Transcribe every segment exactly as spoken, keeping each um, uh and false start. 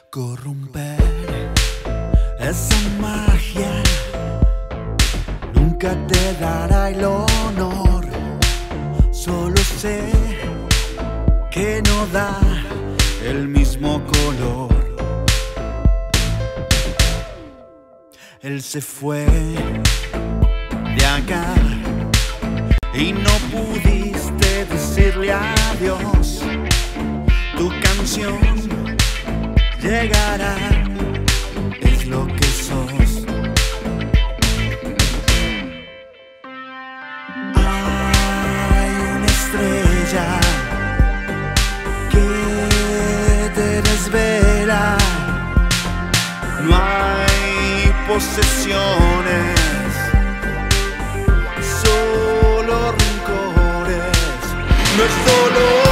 Corromper esa magia nunca te dará el honor. Solo sé que no da el mismo color. Él se fue de acá y no pudiste decirle adiós. Tu canción llegará, es lo que sos. Hay una estrella que te desvela. No hay posesiones, solo rencores. No es dolor.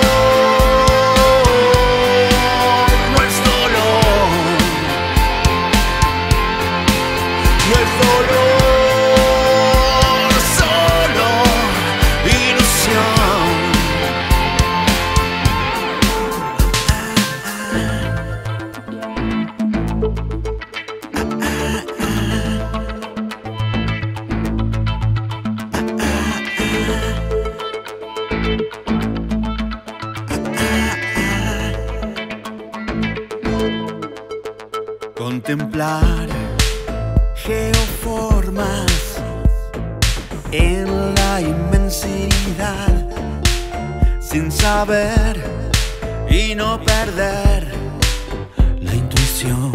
Contemplar geoformas en la inmensidad, sin saber y no perder la intuición.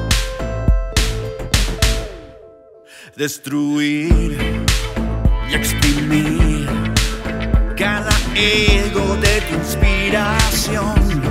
Destruir y exprimir cada ego de tu inspiración.